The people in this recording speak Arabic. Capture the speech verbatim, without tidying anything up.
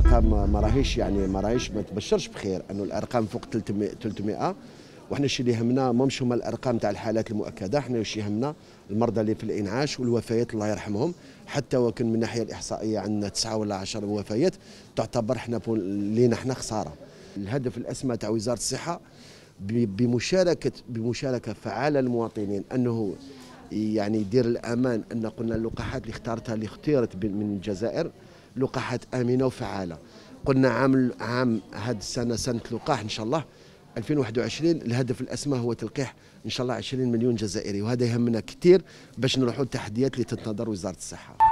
الارقام ما راهيش يعني ما راهيش ما تبشرش بخير، انه الارقام فوق ثلاثمائة. وحنا الشيء اللي يهمنا ماهمش هما الارقام تاع الحالات المؤكده، حنا واش يهمنا المرضى اللي في الانعاش والوفيات الله يرحمهم. حتى وكان من الناحيه الاحصائيه عندنا تسعه ولا عشرة وفيات تعتبر حنا لينا حنا خساره. الهدف الاسمى تاع وزاره الصحه بمشاركه بمشاركه فعاله للمواطنين، انه يعني يدير الامان. ان قلنا اللقاحات اللي اختارتها اللي اختيرت من الجزائر لقاحات امنه وفعاله. قلنا عام عام هذه السنه سنه لقاح ان شاء الله ألفين وواحد وعشرين، الهدف الاسمى هو تلقيح ان شاء الله عشرين مليون جزائري، وهذا يهمنا كثير باش نروحوا التحديات اللي تنتظر وزاره الصحه.